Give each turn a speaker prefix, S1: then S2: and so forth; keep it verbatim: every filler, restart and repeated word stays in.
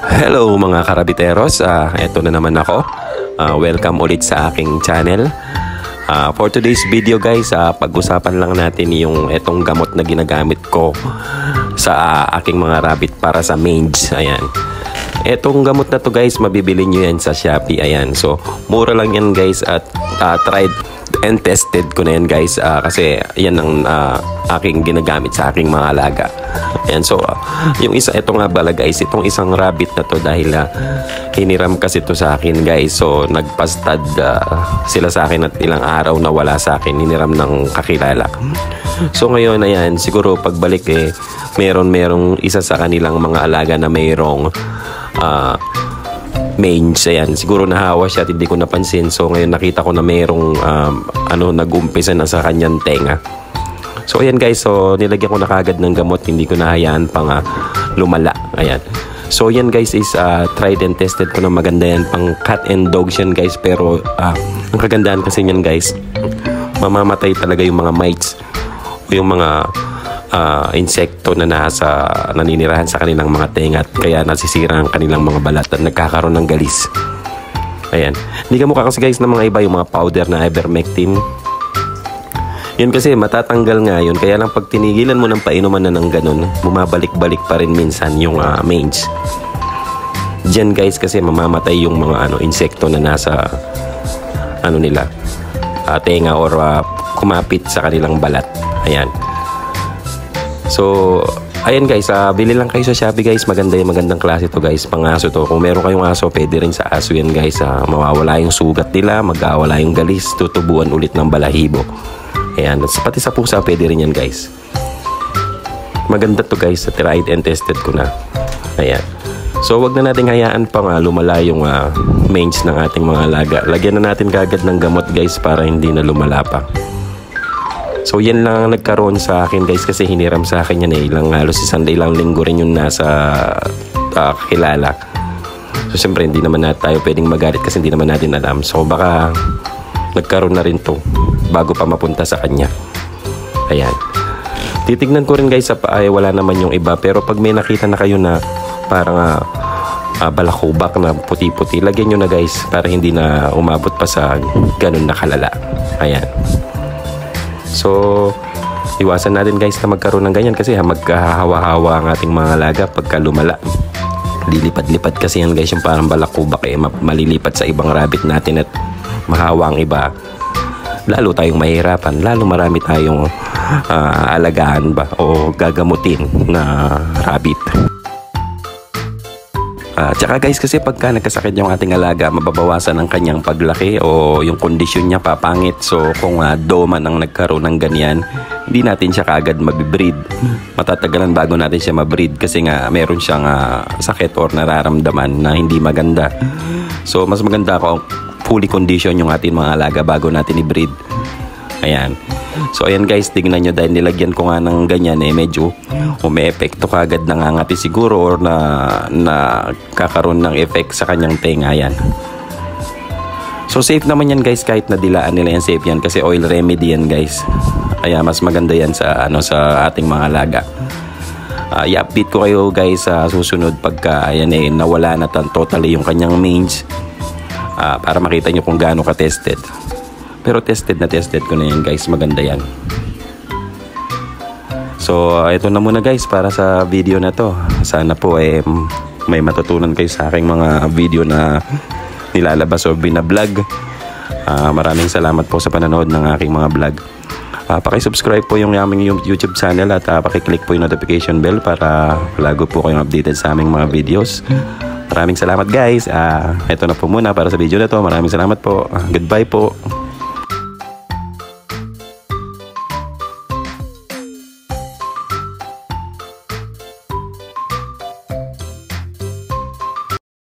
S1: Hello mga karabiteros, uh, eto na naman ako. Uh, welcome ulit sa aking channel. Uh, for today's video guys, uh, pag-usapan lang natin yung etong gamot na ginagamit ko sa uh, aking mga rabbit para sa mange. Ayan. Etong gamot na to guys, mabibili nyo yan sa Shopee. Ayan. So, mura lang yan guys at uh, tried and tested ko na yan guys uh, kasi yan ang uh, aking ginagamit sa aking mga alaga. Ayan, so uh, yung isa, ito nga pala guys, itong isang rabbit na to dahil uh, hiniram kasi to sa akin guys, so nagpastad uh, sila sa akin at ilang araw na wala sa akin, hiniram ng kakilala. So ngayon ayan, siguro pagbalik eh meron merong isa sa kanilang mga alaga na mayroong uh, mange. Ayan, siguro nahawa siya at hindi ko napansin. So ngayon nakita ko na mayroong um, ano, nag-umpisa na sa kanyang tenga. So ayan guys, so nilagyan ko na kagad ng gamot, hindi ko nahayaan pang uh, lumala. Ayan. So yan guys is uh, tried and tested ko na maganda yan, pang cat and dogs yan guys. Pero uh, ang kagandahan kasi yan guys, mamamatay talaga yung mga mites o yung mga uh, insekto na nasa naninirahan sa kanilang mga tenga at kaya nasisira ang kanilang mga balat at nagkakaroon ng galis. Ayan. Hindi ka mukha kasi guys ng mga iba yung mga powder na ivermectin. Yun kasi matatanggal nga yun, kaya lang pag tinigilan mo ng painuman na ng ganun, bumabalik-balik pa rin minsan yung uh, mange. Diyan guys kasi mamamatay yung mga ano insekto na nasa ano nila, uh, tenga or uh, kumapit sa kanilang balat. Ayan. So ayan guys, uh, bili lang kayo sa Shopee guys, maganda yung magandang klase to guys, pang aso to. Kung meron kayong aso, pwede rin sa aso yan guys. Uh, mawawala yung sugat nila, magkawala yung galis, tutubuan ulit ng balahibo. Ayan, pati sa pusa pwede rin yan guys. Maganda to guys, tried and tested ko na. Ayan. So wag na nating hayaan pang uh, lumala yung uh, mange ng ating mga alaga. Lagyan na natin kagad ng gamot guys para hindi na lumala pa. So yan lang ang nagkaroon sa akin guys kasi hiniram sa akin yan eh. Ilang halos isang ilang linggo rin yung nasa uh, kakilala. So siyempre hindi naman natin tayo pwedeng magalit kasi hindi naman natin alam. So baka nagkaroon na rin to bago pa mapunta sa kanya. Ayan. Titignan ko rin guys sa ay wala naman yung iba, pero pag may nakita na kayo na parang uh, uh, balakubak na puti-puti, lagyan nyo na guys para hindi na umabot pa sa ganun na kalala. Ayan. So iwasan natin guys na magkaroon ng ganyan kasi ha, magkahawa-hawa ang ating mga alaga pagka lumala. Lilipad-lipad kasi yan guys, yung parang balakubak eh, malilipat sa ibang rabbit natin at mahawa ang iba. Lalo tayong mahirapan, lalo marami tayong uh, alagaan ba o gagamutin na rabbit. Uh, tsaka guys kasi pagka nagkasakit yung ating alaga, mababawasan ang kanyang paglaki o yung kondisyon niya papangit. So kung uh, doman ang nagkaroon ng ganyan, hindi natin siya kaagad mabibreed. Matatagalan bago natin siya mabreed kasi nga meron siyang uh, sakit or nararamdaman na hindi maganda. So mas maganda kung fully condition yung ating mga alaga bago natin i-breed. Ayan. So ayan guys, tignan nyo dahil nilagyan ko nga ng ganyan eh medyo umi-epekto kagad nangangati siguro or na, na kakaroon ng effect sa kanyang tenga. Ayan. So safe naman yan guys, kahit nadilaan nila yan, safe yan kasi oil remedy yan guys. Ayan, mas maganda yan sa, ano, sa ating mga alaga. Uh, i-update ko kayo guys sa uh, susunod pagka ayan eh nawala na totally yung kanyang mange. Uh, para makita nyo kung gaano ka-tested. Pero tested na tested ko na yan guys, maganda yan. So uh, ito na muna guys para sa video na to. Sana po eh may matutunan kayo sa aking mga video na nilalabas o binablog. uh, Maraming salamat po sa panonood ng aking mga vlog. uh, Paki-subscribe po yung aming YouTube channel at uh, paki-click po yung notification bell para lago po kayong updated sa aming mga videos. Maraming salamat guys. Uh, ito na po muna para sa video na to. Maraming salamat po. Uh, goodbye po.